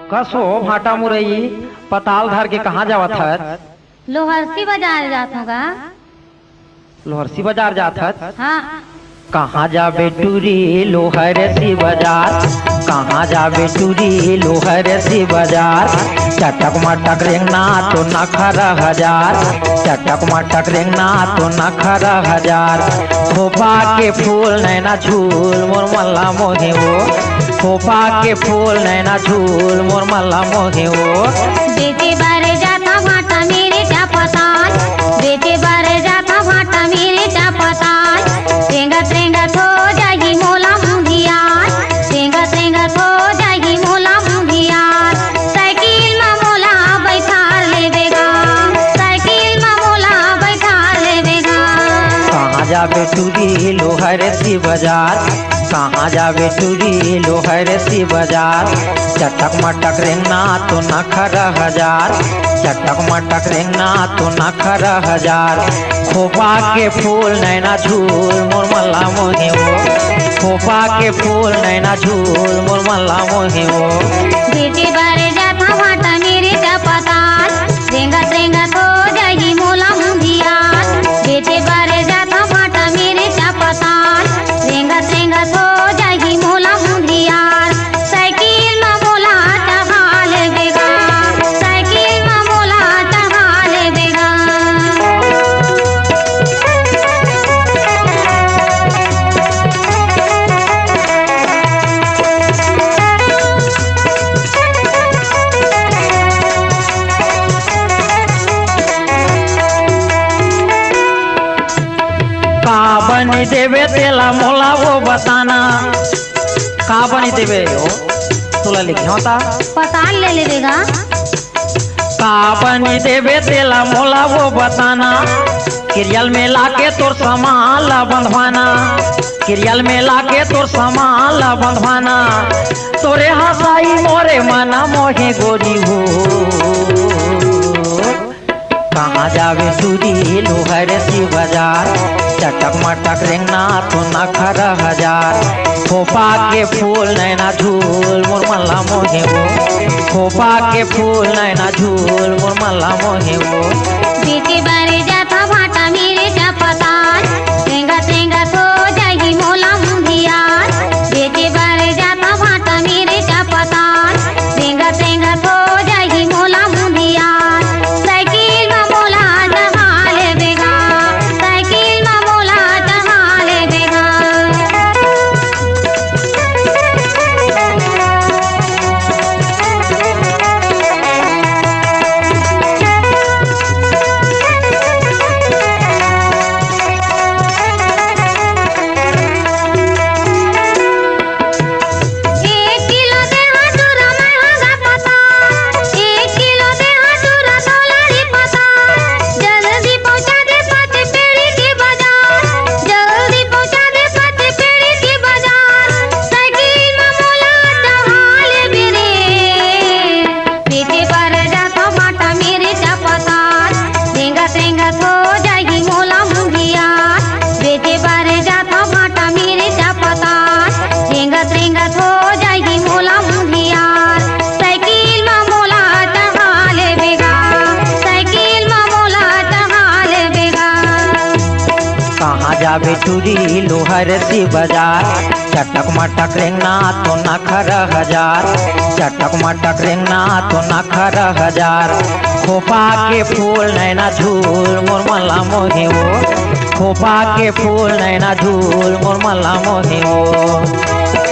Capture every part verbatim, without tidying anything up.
कसो भाटा मुरई पताल धर के कहाँ जावत है? लोहरसी बाजार जात होगा। लोहरसी बाजार जात है? हाँ। कहाँ जाबे टूरी लोहरसी बाजार, कहाँ जाबे टूरी लोहरसी बाजार। चटक मटक रेंगना तो नखरा हजार, चटक मटक रेंगना तो नखरा हजार। खोपा के फूल नैना झूल मोर मल्ला मोहे वो, खोपा के फूल नैना झूल मोर मल्ला मोहे वो। बेटे बारे जाता भाटा मेरे क्या पताल, बेटे बारे जाता भाटा मेरे क्या पताल। रेंगत रेंगत हो जाएगी मोला मुंधियार, रेंगत रेंगत हो जाएगी मोला मुंधियार। साइकिल में मोला बैठार लेवेगा, साइकिल में मोला बैठार लेवेगा। कहाँ जाबे टूरी लोहरसी बाजार, कहाँ जाबे टूरी लोहरसी बाजार। चटक मटक रेंगना तो नखरा हजार, चटक मटक रेंगना तो नखरा हजार। खोपा के फूल नैना झूल मोर मल्ला मोहे वो, खोपा के फूल नैना झूल मोर मल्ला मोहे वो। बेटे बारे जाता भाटा मेरे क्या पताल, रेंगत रेंगत हो जाएगी मोला मुंधियार। बेटे बारे जाता भाटा मेरे क्या पताल, रेंगत रेंगत हो जाएगी मोला मुंधियार। साइकिल में मोला टहा लेवेगा, साइकिल में मोला टहा लेवेगा। का बनी देवे तेला मोला वो बताना, का बनी देवे हो तोला लिखे होता। पताल ले लेवेगा। का बनी देवे तेला मोला वो बताना। किरियल में लाके तोर सामान ला बंधवाना, किरियल में लाके तोर सामान ला बंधवाना। तोरे हंसाई मोरे मना मोहे गोरी हो। कहाँ जावे टूरी लोहरसी बाजार, चटक मटक रेंगना तो नखरा हजार। खोपा के फूल नैना झूल मोर मल्ला मोहे वो, खोपा के फूल नैना झूल मोर मल्ला मोहे वो। बेटे बारे जाता भाटा मेरे क्या पताल, रेंगत रेंगत हो जाएगी मोला मुंधियार। बेटे बारे जाता भाटा मेरे क्या पताल, रेंगत रेंगत हो जाएगी मोला मुंधियार। साइकिल में मोला टहा लेवेगा, साइकिल में मोला टहा लेवेगा। एक किलो दे हटूरा मैं हगा पताल, एक किलो दे हटूरा तोलारी पताल। जल्दी पहुंचा दे पाँच पेड़ी के बाजार, जल्दी पहुंचा दे पाँच पेड़ी के बाजार। साइकिल में मोला टहा लेवे रे, बेटे बारे जाता भाटा मेरे क्या पताल, रेंगत रेंगत हो जाएगी मोला मुंधियार। बेटे बारे जाता भाटा मेरे क्या पताल, रेंगत रेंगत हो जाएगी मोला मुंधियार। साइकिल में मोला टहा लेवेगा, साइकिल में मोला टहा लेवेगा। कहाँ जाबे टूरी लोहरसी बाजार, चटक मटक रेंगना तो नखरा हजार, चटक मटक रेंगना तो नखरा हजार। खोपा के फूल नैना झूल मोर मल्ला मोहे वो, खोपा के फूल नैना झूल मोर मल्ला मोहे वो।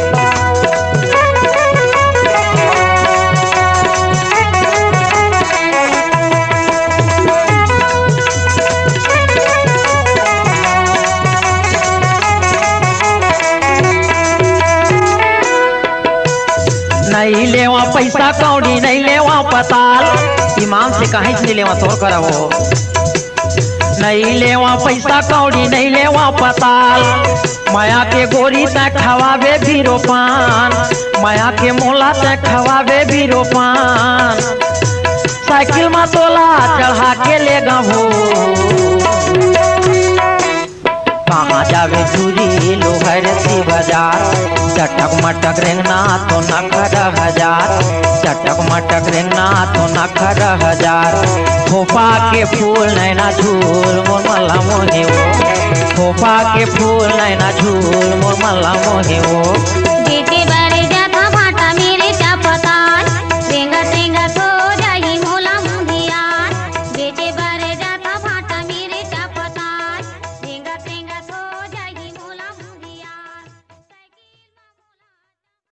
नहीं लेवा पैसा कौड़ी, नहीं लेवा पताल। इमाम से कहीं से नहीं लेवा तोर करा वो। नहीं लेवा पैसा कौड़ी, नहीं लेवा पताल। माया के गोरी तय खवावे भी रोपान, माया के मोला तय खवावे भी रोपान। साइकिल में तोला चढ़ा के ले गभो। कहाँ जावे टूरी लोहर से बाजार चटक मटक रेंगना तो नखर हजार चटक मटक रेंगना तो नखर हजार खोपा के फूल नैना झूल मोर मल्ला मोहे वो खोपा के फूल नैना झूल मोर मल्ला मोहे वो दीदी